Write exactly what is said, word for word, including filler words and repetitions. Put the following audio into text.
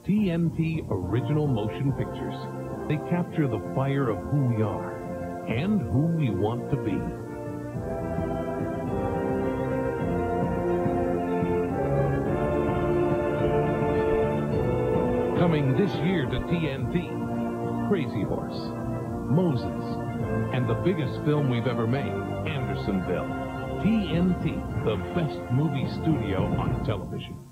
T N T Original Motion Pictures. They capture the fire of who we are and who we want to be. Coming this year to T N T, Crazy Horse, Moses, and the biggest film we've ever made, Andersonville. T N T, the best movie studio on television.